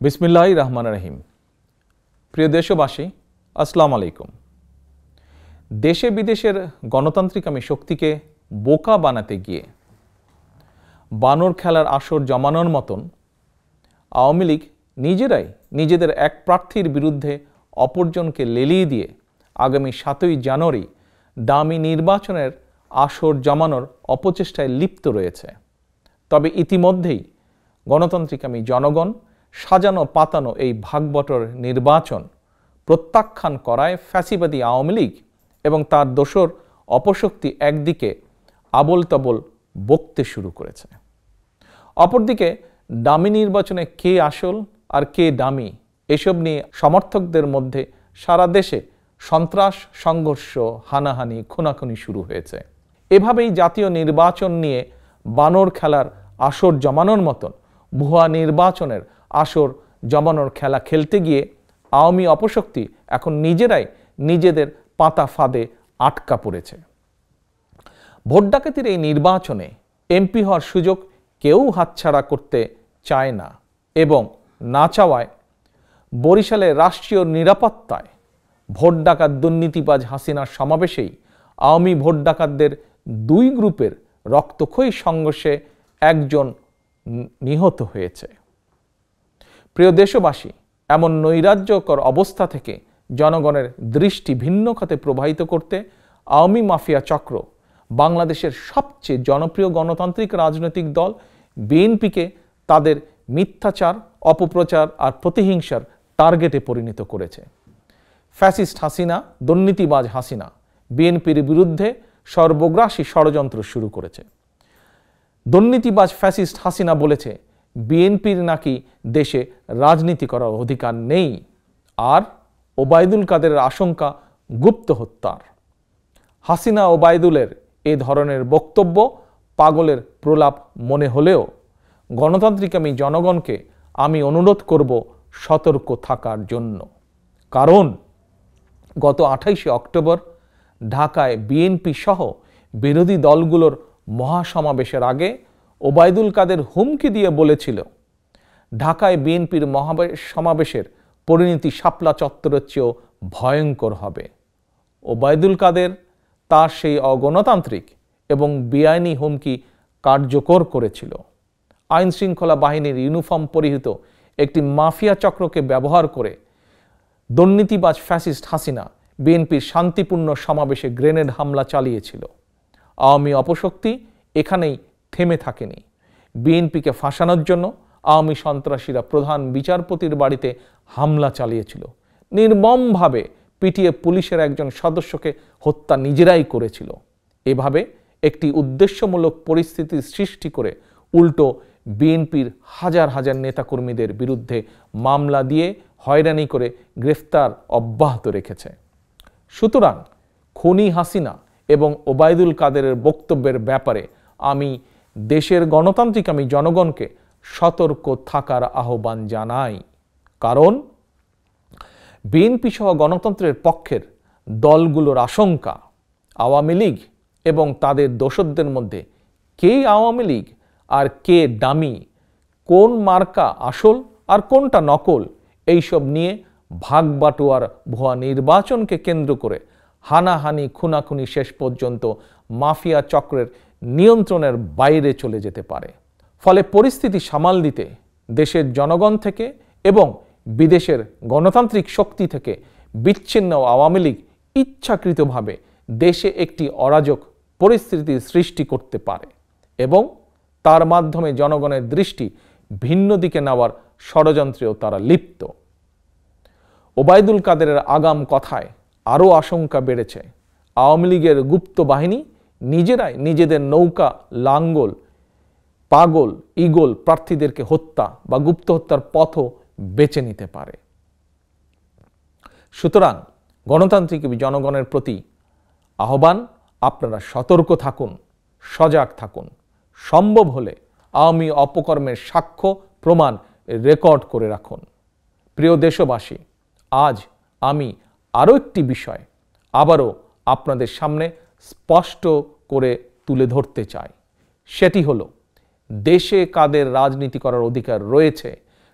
বিসমিল্লাহির রহমানির রহিম। প্রিয় দেশবাসী, আসসালামু আলাইকুম। দেশে বিদেশের গণতান্ত্রিকামী শক্তিকে বোকা বানাতে গিয়ে বানর খেলার আসর জমানোর মতন আওয়ামী লীগ নিজেরাই নিজেদের এক প্রার্থীর বিরুদ্ধে অপরজনকে লেলিয়ে দিয়ে আগামী 7ই জানুয়ারি দামি নির্বাচনের আসর জমানোর অপচেষ্টায় লিপ্ত রয়েছে। তবে ইতিমধ্যেই গণতান্ত্রিকামী জনগণ সাজানো পাতানো এই ভাগবটর নির্বাচন প্রত্যাখ্যান করায় ফ্যাসিবাদী আওয়ামী লীগ এবং তার দোসর অপশক্তি একদিকে আবোল তাবোল বকতে শুরু করেছে। অপরদিকে দামি নির্বাচনে কে আসল আর কে দামি এসব নিয়ে সমর্থকদের মধ্যে সারা দেশে সন্ত্রাস, সংঘর্ষ, হানাহানি, খুনাখুনি শুরু হয়েছে। এভাবেই জাতীয় নির্বাচন নিয়ে বানর খেলার আসর জমানোর মতন ভুয়া নির্বাচনের আসর জমানোর খেলা খেলতে গিয়ে আওয়ামী অপশক্তি এখন নিজেরাই নিজেদের পাতা ফাঁদে আটকা পড়েছে। ভোট ডাকাতির এই নির্বাচনে এমপি হওয়ার সুযোগ কেউ হাতছাড়া করতে চায় না এবং না চাওয়ায় বরিশালে রাষ্ট্রীয় নিরাপত্তায় ভোট ডাকাত দুর্নীতিবাজ হাসিনার সমাবেশেই আওয়ামী ভোট ডাকাতদের দুই গ্রুপের রক্তক্ষয়ী সংঘর্ষে একজন নিহত হয়েছে। প্রিয় দেশবাসী, এমন নৈরাজ্যকর অবস্থা থেকে জনগণের দৃষ্টি ভিন্ন খাতে প্রবাহিত করতে আওয়ামী মাফিয়া চক্র বাংলাদেশের সবচেয়ে জনপ্রিয় গণতান্ত্রিক রাজনৈতিক দল বিএনপিকে তাদের মিথ্যাচার, অপপ্রচার আর প্রতিহিংসার টার্গেটে পরিণত করেছে। ফ্যাসিস্ট হাসিনা, দুর্নীতিবাজ হাসিনা বিএনপির বিরুদ্ধে সর্বগ্রাসী ষড়যন্ত্র শুরু করেছে। দুর্নীতিবাজ ফ্যাসিস্ট হাসিনা বলেছে বিএনপির নাকি দেশে রাজনীতি করার অধিকার নেই, আর ওবায়দুল কাদেরের আশঙ্কা গুপ্ত হত্যার। হাসিনা ওবায়দুলের এ ধরনের বক্তব্য পাগলের প্রলাপ মনে হলেও গণতান্ত্রিকামী জনগণকে আমি অনুরোধ করব সতর্ক থাকার জন্য। কারণ গত 28শে অক্টোবর ঢাকায় বিএনপি সহ বিরোধী দলগুলোর মহাসমাবেশের আগে ওবায়দুল কাদের হুমকি দিয়ে বলেছিল ঢাকায় বিএনপির সমাবেশের পরিণতি শাপলা চত্বরের চেয়েও ভয়ঙ্কর হবে। ওবায়দুল কাদের তার সেই অগণতান্ত্রিক এবং বেআইনি হুমকি কার্যকর করেছিল। আইন শৃঙ্খলা বাহিনীর ইউনিফর্ম পরিহিত একটি মাফিয়া চক্রকে ব্যবহার করে দুর্নীতিবাজ ফ্যাসিস্ট হাসিনা বিএনপির শান্তিপূর্ণ সমাবেশে গ্রেনেড হামলা চালিয়েছিল। আওয়ামী অপশক্তি এখানেই থেমে থাকেনি। বিএনপিকে ফাঁসানোর জন্য আওয়ামী সন্ত্রাসীরা প্রধান বিচারপতির বাড়িতে হামলা চালিয়েছিল। নির্মমভাবে পিটিয়ে পুলিশের একজন সদস্যকে হত্যা নিজেরাই করেছিল। এভাবে একটি উদ্দেশ্যমূলক পরিস্থিতি সৃষ্টি করে উল্টো বিএনপির হাজার হাজার নেতাকর্মীদের বিরুদ্ধে মামলা দিয়ে হয়রানি করে গ্রেফতার অব্যাহত রেখেছে। সুতরাং খুনি হাসিনা এবং ওবায়দুল কাদেরের বক্তব্যের ব্যাপারে আমি দেশের গণতান্ত্রিকামী জনগণকে সতর্ক থাকার আহ্বান জানাই। কারণ বিএনপি সহ গণতন্ত্রের পক্ষের দলগুলোর আশঙ্কা আওয়ামী লীগ এবং তাদের দোসরদের মধ্যে কে আওয়ামী লীগ আর কে ডামি, কোন মার্কা আসল আর কোনটা নকল, এইসব নিয়ে ভাগবাটোয়ার ভুয়া নির্বাচনকে কেন্দ্র করে হানাহানি, খুনাখুনি শেষ পর্যন্ত মাফিয়া চক্রের নিয়ন্ত্রণের বাইরে চলে যেতে পারে। ফলে পরিস্থিতি সামাল দিতে দেশের জনগণ থেকে এবং বিদেশের গণতান্ত্রিক শক্তি থেকে বিচ্ছিন্ন আওয়ামী লীগ ইচ্ছাকৃতভাবে দেশে একটি অরাজক পরিস্থিতি সৃষ্টি করতে পারে এবং তার মাধ্যমে জনগণের দৃষ্টি ভিন্ন দিকে নেওয়ার ষড়যন্ত্রেও তারা লিপ্ত। ওবায়দুল কাদেরের আগাম কথায় আরও আশঙ্কা বেড়েছে। আওয়ামী লীগের গুপ্ত বাহিনী নিজেরাই নিজেদের নৌকা, লাঙ্গল, পাগল, ঈগল প্রার্থীদেরকে হত্যা বা গুপ্ত হত্যার পথও বেছে নিতে পারে। সুতরাং গণতান্ত্রিক জনগণের প্রতি আহ্বান, আপনারা সতর্ক থাকুন, সজাগ থাকুন। সম্ভব হলে আওয়ামী অপকর্মের সাক্ষ্য প্রমাণ রেকর্ড করে রাখুন। প্রিয় দেশবাসী, আজ আমি আরও একটি বিষয় আবারও আপনাদের সামনে স্পষ্ট করে তুলে ধরতে চাই। সেটি হলো দেশে কাদের রাজনীতি করার অধিকার রয়েছে,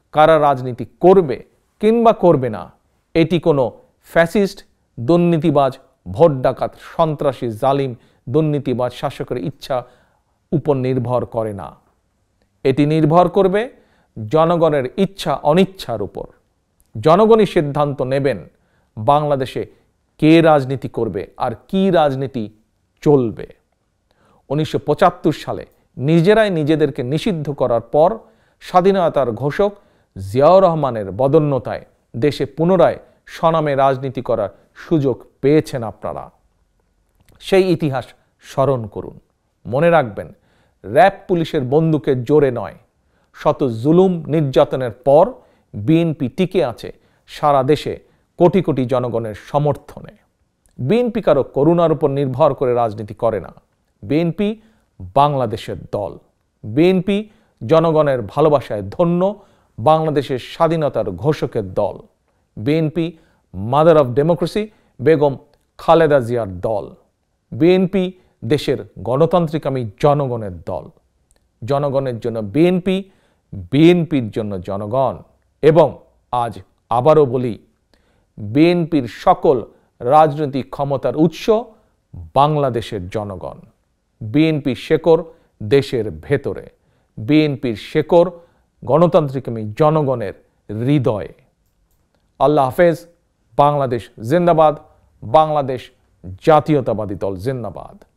কারা রাজনীতি করবে কিংবা করবে না এটি কোনো ফ্যাসিস্ট, দুর্নীতিবাজ, ভোট ডাকাত, সন্ত্রাসী, জালিম, দুর্নীতিবাজ শাসকের ইচ্ছা উপর নির্ভর করে না। এটি নির্ভর করবে জনগণের ইচ্ছা অনিচ্ছার উপর। জনগণই সিদ্ধান্ত নেবেন বাংলাদেশে কে রাজনীতি করবে আর কি রাজনীতি চলবে। 1975 সালে নিজেরাই নিজেদেরকে নিষিদ্ধ করার পর স্বাধীনতার ঘোষক জিয়াউর রহমানের বদন্যতায় দেশে পুনরায় স্বনামে রাজনীতি করার সুযোগ পেয়েছেন আপনারা। সেই ইতিহাস স্মরণ করুন। মনে রাখবেন, র্যাব পুলিশের বন্দুকের জোরে নয়, শত জুলুম নির্যাতনের পর বিএনপি টিকে আছে সারা দেশে কোটি কোটি জনগণের সমর্থনে। বিএনপি কারো করুণার উপর নির্ভর করে রাজনীতি করে না। বিএনপি বাংলাদেশের দল। বিএনপি জনগণের ভালোবাসায় ধন্য বাংলাদেশের স্বাধীনতার ঘোষকের দল। BNP mother of democracy Begum Khaleda জিয়ার দল। বিএনপি দেশের গণতান্ত্রিকামী জনগণের দল। জনগণের জন্য বিএনপি, বিএনপির জন্য জনগণ। এবং আজ আবারও বলি, বিএনপির সকল রাজনৈতিক ক্ষমতার উৎস বাংলাদেশের জনগণ। বিএনপির শেকড় দেশের ভেতরে। বিএনপির শেকড় গণতান্ত্রিকামী জনগণের হৃদয়ে। আল্লাহ হাফেজ। বাংলাদেশ জিন্দাবাদ। বাংলাদেশ জাতীয়তাবাদী দল জিন্দাবাদ।